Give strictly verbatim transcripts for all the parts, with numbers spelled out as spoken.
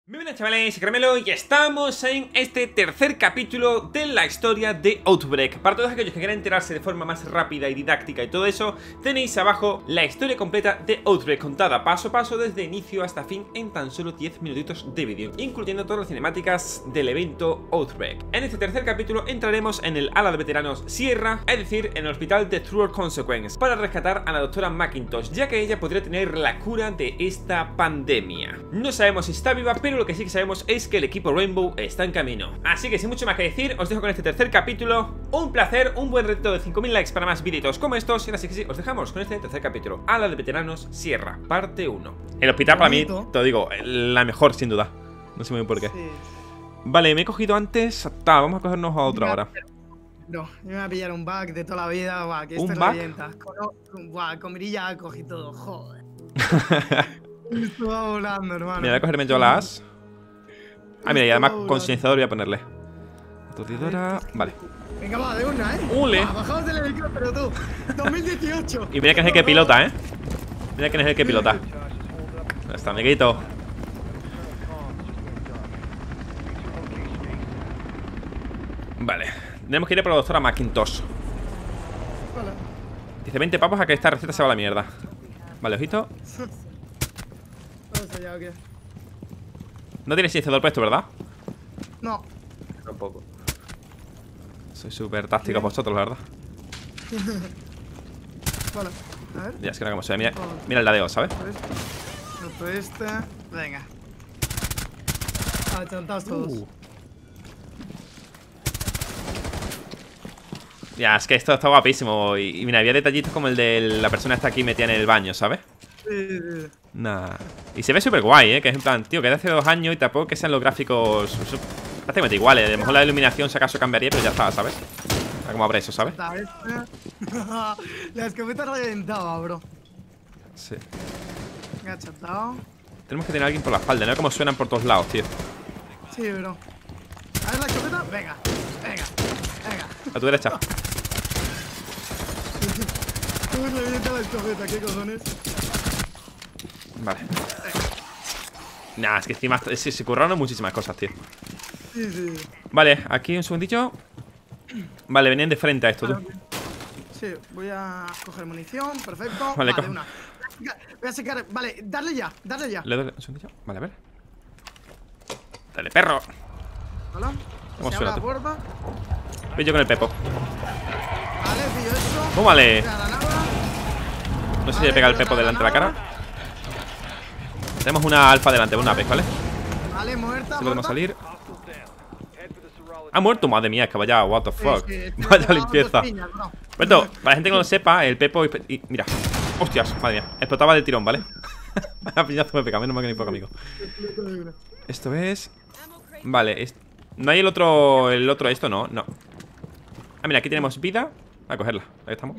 Muy buenas chavales, soy Caramelo y estamos en este tercer capítulo de la historia de Outbreak. Para todos aquellos que quieran enterarse de forma más rápida y didáctica y todo eso, tenéis abajo la historia completa de Outbreak, contada paso a paso desde inicio hasta fin en tan solo diez minutitos de vídeo, incluyendo todas las cinemáticas del evento Outbreak. En este tercer capítulo entraremos en el ala de veteranos Sierra, es decir, en el hospital de Truer Consequence, para rescatar a la doctora McIntosh, ya que ella podría tener la cura de esta pandemia. No sabemos si está viva, pero lo que sí que sabemos es que el equipo Rainbow está en camino. Así que sin mucho más que decir, os dejo con este tercer capítulo. Un placer, un buen reto de cinco mil likes para más vídeos como estos. Y así que sí, os dejamos con este tercer capítulo, Ala de veteranos Sierra, parte uno. El hospital para mí, te lo digo, la mejor sin duda. No sé muy bien por qué. Sí. Vale, me he cogido antes. Ta, vamos a cogernos a otra ahora. No, me voy a pillar un bug de toda la vida. Buah, que ¿Un esto bug? revienta. Con, buah, con mirilla cogí todo, joder. Estaba volando, hermano. Mira, voy a cogerme yo las. Ah, mira, y además con silenciador voy a ponerle. Aturdidora. Vale. Venga, va, de una, eh. ¡Ule! Buah, bajamos del helicóptero, tú. dos mil dieciocho. Y mira quién es el que pilota, eh. Mira quién es el que pilota. Ya está, amiguito. Vale. Tenemos que ir por la doctora McIntosh. Vale. Dice veinte pavos a que esta receta se va a la mierda. Vale, ojito. Vamos allá, ¿o qué? No tienes silenciador puesto, ¿verdad? No. Tampoco. Soy súper táctico vosotros, la verdad. Vale, a ver. Ya, es que no como se ve. Mira, mira el ladeo, ¿sabes? Esto, este. Venga. Ah, chantaos todos. Uh. Ya, es que esto está guapísimo. Y, y mira, había detallitos como el de la persona que está aquí metida en el baño, ¿sabes? Sí, sí, sí. Nah. Y se ve súper guay, ¿eh? Que es en plan, tío, que de hace dos años y tampoco que sean los gráficos prácticamente iguales. A lo mejor la iluminación si acaso cambiaría, pero ya está, ¿sabes? Está como habrá eso, ¿sabes? La escopeta reventaba, bro. Sí. Me ha chatado. Tenemos que tener a alguien por la espalda, ¿no? Como suenan por todos lados, tío. Sí, bro. A ver la escopeta. Venga, venga, venga. A tu derecha. ¿Cómo revienta la escopeta? ¿Qué cojones? Vale. Nah, es que encima se, se curraron muchísimas cosas, tío. Sí, sí. Vale, aquí un segundillo. Vale, venían de frente a esto, tú. Sí, voy a coger munición, perfecto. Vale, Vale, co una. Voy a sacar. Vale, darle ya, darle ya. Le doy un segundillo. Vale, a ver. Dale, perro. Hola. ¿Cómo Se suena abre tú? la puerta. Voy yo con el Pepo. Vale, pillo eso. ¡Oh, vale! Granada. No sé si Vale, le pega el pillo Pepo la delante de la cara. granada. Tenemos una alfa delante, una Apex, ¿vale? Vale, muerta. Si podemos muerta. salir. Ha muerto, madre mía, es que vaya, what the fuck. Sí, sí, estoy Vaya pegando limpieza. dos piñas, bro. Bueno, para la gente que no lo sepa, el Pepo y, y- mira. Hostias, madre mía. Explotaba del tirón, ¿vale? Vaya piñazo me pega, menos mal que ni poco amigo. Esto es. Vale, es... no hay el otro. El otro, esto no, no. Ah, mira, aquí tenemos vida. A cogerla, ahí estamos.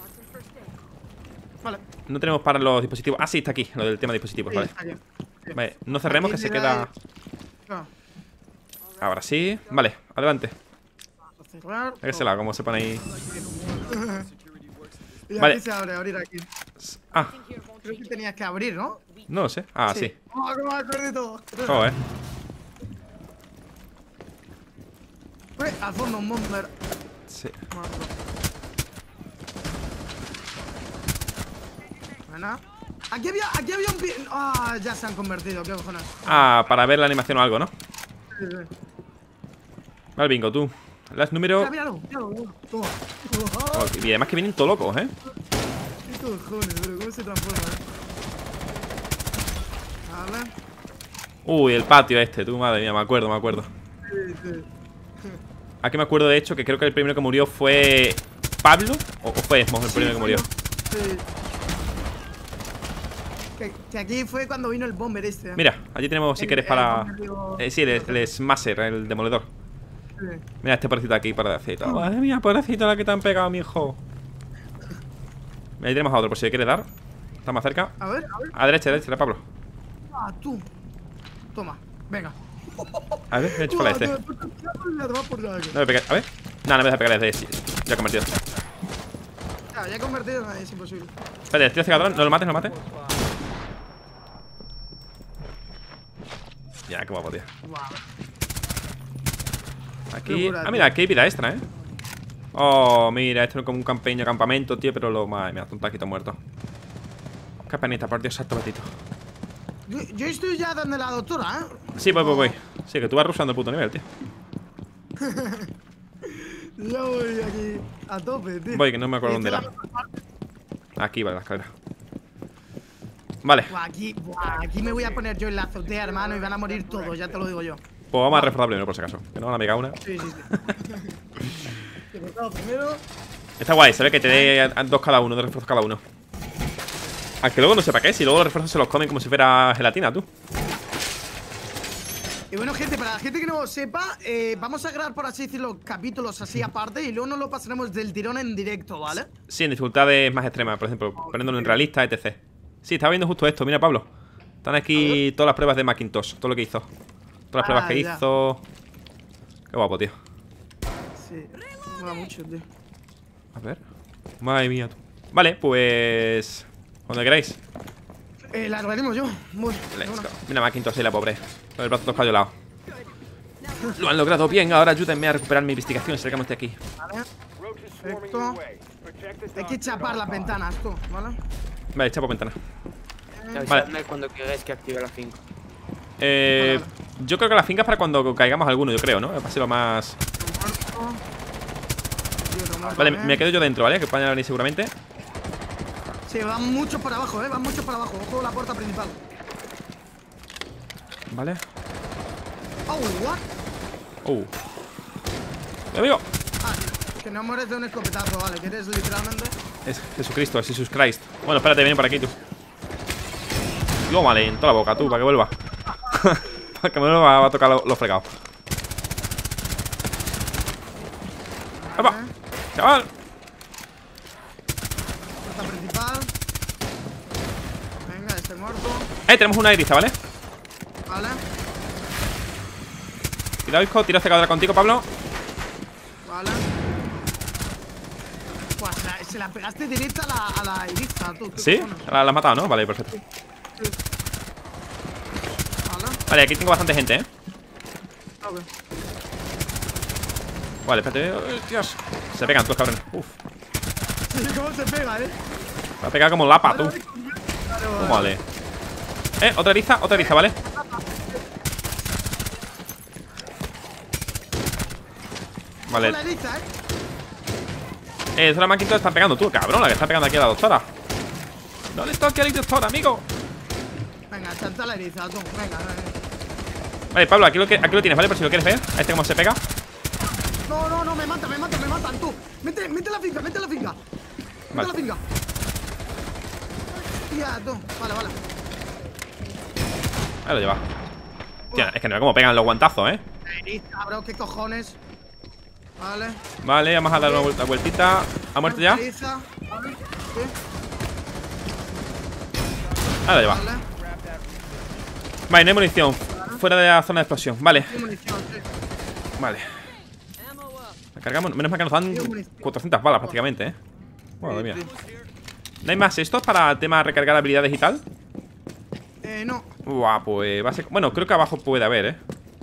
Vale. No tenemos para los dispositivos. Ah, sí, está aquí, lo del tema de dispositivos, Sí, vale. está bien. Sí. Vale, no cerremos, Aquí que se le queda. da- Ah, Ahora sí. Vale, adelante. a cerrar. Hay que se la, como se pone ahí. Y Vale. aquí se abre, abrir aquí. Ah, Creo que tenías que abrir, ¿no? no lo sé. Ah, sí. Oh, cómo me acuerdo de todo. Joder. Uy, al fondo un bomber. Sí. Buena. Aquí había, aquí había un pi... Ah, ya se han convertido, qué cojones. Ah, para ver la animación o algo, ¿no? Sí, sí. Vale, bingo, tú. Las número. Mira, míralo, míralo, míralo. Toma. Oh, y además que vienen todos locos, ¿eh? ¿Qué cojones, bro? ¿Cómo se transforma, eh? Vale. Uy, el patio este, tú, madre mía, me acuerdo, me acuerdo. Sí, sí. Aquí me acuerdo, de hecho, que creo que el primero que murió fue Pablo. ¿O, o fue Esmos el Sí, primero que murió? Sí. Que, que aquí fue cuando vino el bomber este. ¿eh? Mira, allí tenemos, si El- quieres, el para. bomber, digo- Eh, sí, el, el Smasher, el demoledor. Sí. Mira este pobrecito aquí, pobrecito. Madre mía, pobrecito la que te han pegado, mi hijo. Ahí tenemos a otro, por si le quiere dar. Está más cerca. A ver, a ver. A derecha, a derecha, de Pablo. Ah, tú. Toma, venga. A ver, voy a enchufarle a este. No me pegué, a ver. No, no me deja pegar desde ese. Ya he convertido. Ya, ya he convertido, no, es imposible. Espérate, estoy cegador, no lo mates, no lo mates. Ya, qué guapo, tío. Guau. Aquí. Ah, mira, aquí hay vida extra, ¿eh? Oh, mira, esto es como un pequeño campamento, tío. Pero lo más. Mira, un taquito muerto. Qué penita, por Dios, salto gatito. Yo, yo estoy ya donde la doctora, ¿eh? Sí, voy, voy, voy. Sí, que tú vas rusando el puto nivel, tío. Yo voy aquí a tope, tío. Voy, que no me acuerdo dónde era. Aquí, vale, la escalera. Vale. Buah, aquí, buah, aquí me voy a poner yo en la azotea, hermano, y van a morir todos, ya te lo digo yo. Pues vamos a reforzar primero, por si acaso. Que no van a pegar una. Sí, sí, sí. Te he cortado primero. Está guay, se ve que te dé dos cada uno, dos refuerzos cada uno. Aunque luego no sé para qué, si luego los refuerzos se los comen como si fuera gelatina, tú. Y bueno, gente, para la gente que no sepa, eh, vamos a grabar, por así decirlo, capítulos así aparte y luego nos lo pasaremos del tirón en directo, ¿vale? Sí, en dificultades más extremas, por ejemplo, poniéndolo en realista, etcétera. Sí, estaba viendo justo esto, mira, Pablo. Están aquí todas las pruebas de Macintosh, todo lo que hizo. Todas las pruebas Ah, que ya. hizo. Qué guapo, tío. Sí, me mola mucho, tío. A ver. Madre mía, tú. Vale, pues. Cuando queráis. Eh, la largaremos yo. Muy Let's bueno. go. Mira Macintosh ahí, la pobre. Con el brazo todo escayolado. Lo han logrado bien, ahora ayúdenme a recuperar mi investigación. Sacamos de aquí. Vale, perfecto. Hay que chapar las ventanas, tú, ¿vale? Vale, echa por ventana. Avisadme cuando queráis que active la finca. Eh. Vale, Yo creo que la finca es para cuando caigamos alguno, yo creo, ¿no? Va a ser lo más. Vale, me quedo yo dentro, ¿vale? Que van a venir seguramente. Sí, van muchos para abajo, eh. Van muchos para abajo. Ojo la puerta principal. Vale. Oh, what? Uh. ¡Mi amigo! Ah, que no mueres de un escopetazo, vale. Que eres literalmente. Es Jesucristo, es Jesus Christ. Bueno, espérate, viene por aquí, tú. Yo, vale, en toda la boca, tú, para que vuelva. Para que me vuelva a tocar los lo fregados. ¡Epa! ¡Chaval! Puerta principal. Venga, este muerto. Eh, tenemos una eriza, ¿vale? Vale, Cuidado, hijo, tiro cegadora contigo, Pablo. vale. Pues se la, se la pegaste directa a la, a la eriza, tú. ¿qué ¿Sí? cojones? La, la has matado, ¿no? Vale, perfecto. Sí. Vale, Vale, aquí tengo bastante gente, ¿eh? ok. Vale, espérate. ¡Ay, Dios! Se pegan todos, cabrones. Uf. Sí, cómo se pega, eh. Me ha pegado como lapa, tú. Vale, vale. Vale. Eh, otra eriza, otra eriza, ¿vale? Vale. La eriza, eh. Eh, esa la Macintosh está pegando tú, cabrón. La que está pegando aquí a la doctora. No le toque a la doctora, amigo. Venga, chanta la eriza, tú. Venga, venga. Vale, Pablo, aquí lo, que, aquí lo tienes, ¿vale? Por si lo quieres ver. A este cómo se pega. No, no, no, me matan, me matan, me matan, tú. Mete, mete la finca, mete la finca. Mete Vale. la finca. Tía, tú. Vale, vale. Ahí lo lleva. Tía, es que no ve cómo pegan los guantazos, ¿eh? La eriza, bro, qué cojones. Vale. Vale, vamos a dar una vuelta, vueltita. ¿Ha muerto ya? Eriza. Vale. Sí. Ahí lo lleva. Vale. Vale, no hay munición. Fuera de la zona de explosión. Vale, Hay munición, sí. vale. La cargamos. Menos mal que nos dan cuatrocientas balas prácticamente, ¿eh? Madre mía. ¿No hay más estos para el tema de recargar habilidades y tal? Eh, no. Buah, pues va a ser... Bueno, creo que abajo puede haber, ¿eh?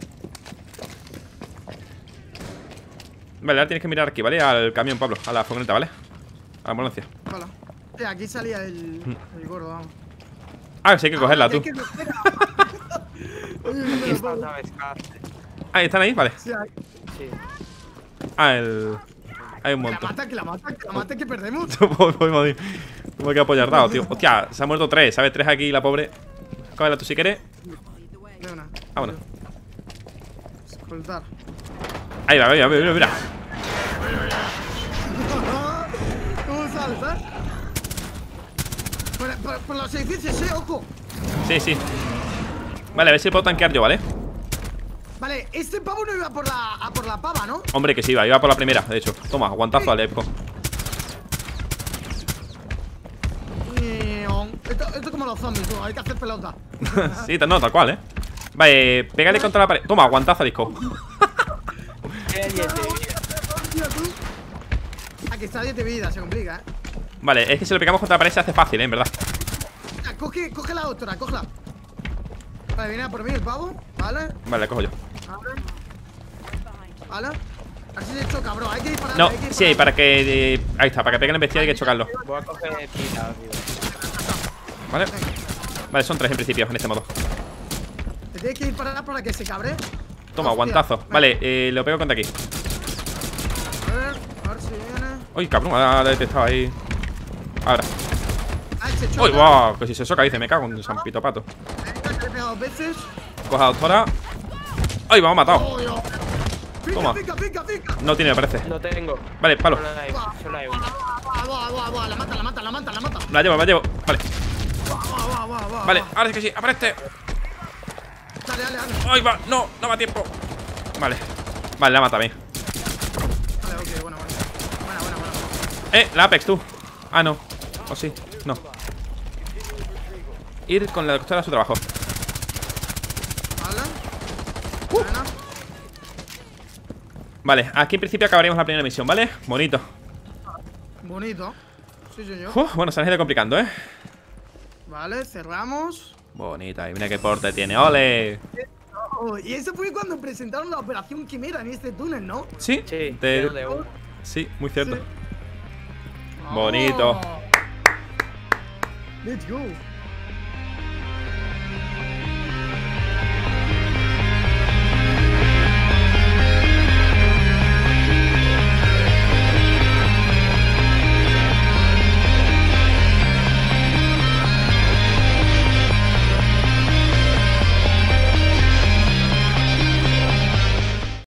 Vale, ahora tienes que mirar aquí, ¿vale? Al camión, Pablo, a la furgoneta, ¿vale? A la ambulancia. Vale. Sí, aquí salía el, el gordo, vamos. Ah, sí hay que cogerla, Ah, tú. hay que cogerla. Oye, Aquí mira, está, Pablo. ¿sabes? Cárcel. Ah, ¿están ahí? Vale. Sí, hay- Sí. Ah, el... Hay un que la montón. mata, que la mata, que la mata, que perdemos. Voy, voy, voy. Me voy a apoyar dado, tío. Hostia, se ha muerto tres, ¿sabes? Tres aquí, la pobre. Cógela tú si quieres. De una. Vámonos. Escoltar. Ahí va, mira, mira, mira. ¿Cómo sales, eh? Por, por, por los edificios, eh, ojo. Sí, sí. Vale, a ver si puedo tanquear yo, ¿vale? Vale, este pavo no iba por la, a por la pava, ¿no? Hombre, que sí, iba, iba por la primera, de hecho. Toma, guantazo al épico. Esto, esto es como los zombies, tú, hay que hacer pelota. Sí, no, tal cual, ¿eh? Vale, pégale contra la pared. Toma, guantazo a disco. ¿Qué diez de vida? Hostia, tú. Aquí está diez de vida, se complica, eh. Vale, es que si lo pegamos contra la pared se hace fácil, ¿eh? En verdad. Ah, Coge, coge la doctora, cógela. Vale, viene a por mí el pavo. Vale. Vale, le cojo yo. Vale. Vale. A ver si se choca, bro. Hay que disparar. No, hay que sí, disparar. para que... eh, ahí está, para que peguen el bestial hay que chocarlo. Voy a coger pila, tío. Vale. Vale, son tres en principio, en este modo. Te tienes que disparar para que se cabre. Toma, Hostia. guantazo. Vale, eh, lo pego contra aquí. A ver, a ver si viene. Uy, cabrón, me ha detectado ahí. Ahora. Ah, se choca. Uy, wow, que si se soca dice, me cago en San Pito Pato. Venga, que le he pegado dos veces. Coja doctora. Ay, me ha matado. Oh, Dios. Pica, Toma. pica, pica, pica. No tiene, me parece. No tengo. Vale, palo. Solo hay, solo hay uno. Buah, buah, buah, buah. La mata, la mata, la mata, la mata. Me la llevo, me la llevo. Vale, Buah, buah, buah, buah, buah. vale, ahora sí que sí, aparece. Dale, dale, dale. Ay, va, no, no va a tiempo. Vale, vale, la mata a mí. Vale, ok, bueno, bueno. Buena, buena, buena. Eh, la Apex, tú. Ah, no. O sí, no. Ir con la doctora a su trabajo. Vale. Uh. Buena. Vale, aquí en principio acabaríamos la primera misión, ¿vale? Bonito. Bonito. Sí, señor. Uf, bueno, se han ido complicando, ¿eh? Vale, cerramos. Bonita, y mira qué porte tiene, ¡ole! Oh, y eso fue cuando presentaron la operación Quimera en este túnel, ¿no? Sí, Sí, te- lleno de uno. sí, muy cierto. Sí. Bonito. Oh. Let's go.